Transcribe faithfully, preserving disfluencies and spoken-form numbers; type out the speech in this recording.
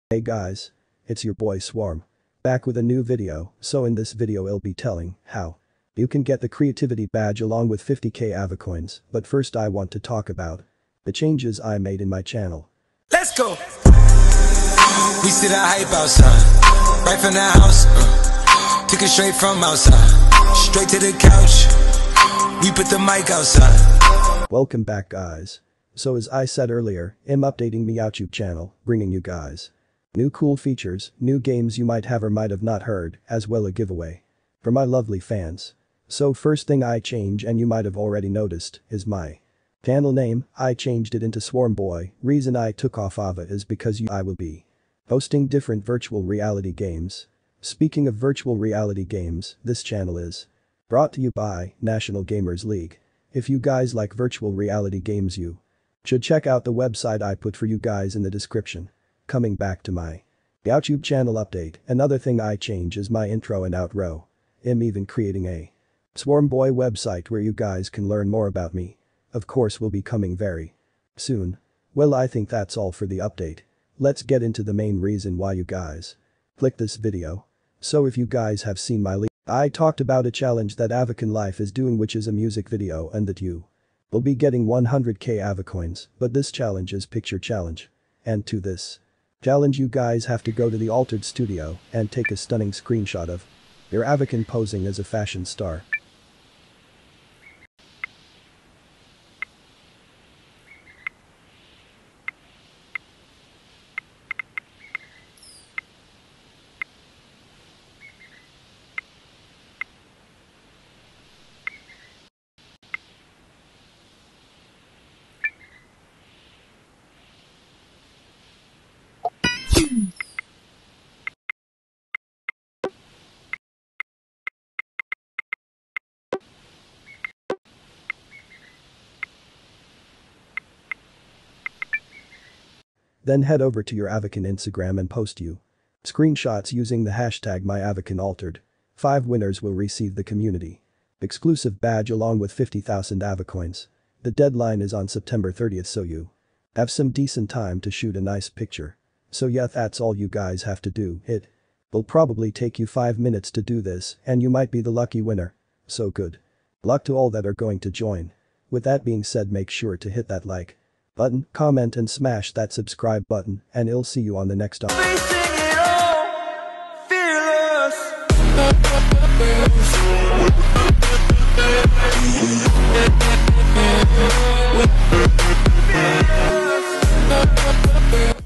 Hey guys, it's your boy Swarm. Back with a new video. So in this video I'll be telling how you can get the creativity badge along with fifty K Avacoins, but first I want to talk about the changes I made in my channel. Let's go! We see the hype outside, right from the house, uh, took it straight from outside, straight to the couch, we put the mic outside. Welcome back guys. So as I said earlier, I'm updating my YouTube channel, bringing you guys new cool features, new games you might have or might have not heard, as well a giveaway for my lovely fans. So first thing I change, and you might have already noticed, is my channel name. I changed it into Swarm Boy. Reason I took off Ava is because you I will be hosting different virtual reality games. Speaking of virtual reality games, this channel is brought to you by National Gamers League. If you guys like virtual reality games, you should check out the website I put for you guys in the description. Coming back to my YouTube channel update, another thing I change is my intro and outro. I'm even creating a Swarm Boy website where you guys can learn more about me. Of course will be coming very soon. Well, I think that's all for the update. Let's get into the main reason why you guys click this video. So if you guys have seen my leak, I talked about a challenge that Avacon Life is doing, which is a music video, and that you will be getting one hundred K Avacoins, but this challenge is picture challenge. And to this challenge you guys have to go to the Altered Studio and take a stunning screenshot of your Avacon posing as a fashion star. Then head over to your Avacon Instagram and post you screenshots using the hashtag MyAvaconAltered. Five winners will receive the community exclusive badge along with fifty thousand Avacoins. The deadline is on September thirtieth, so you have some decent time to shoot a nice picture. So yeah, that's all you guys have to do. It will probably take you five minutes to do this, and you might be the lucky winner. So good luck to all that are going to join. With that being said, make sure to hit that like button, comment and smash that subscribe button, and I'll see you on the next update.